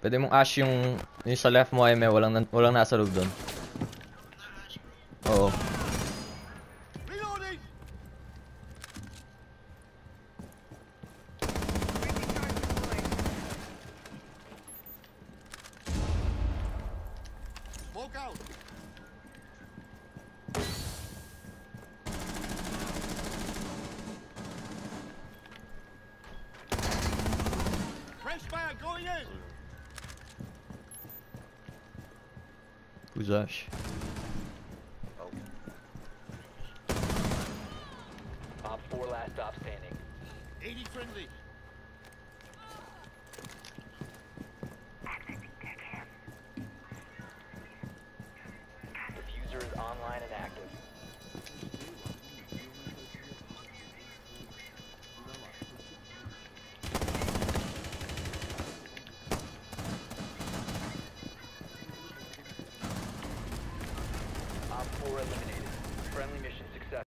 Pwede mong ash yung sa left mo ay may walang nasa loob doon. Oo. Reloading. Smoke out. Fresh fire going in. Who's Ash? Op 4 last stop standing. 80 friendly. Diffuser is online and active. Op 4 eliminated. Friendly mission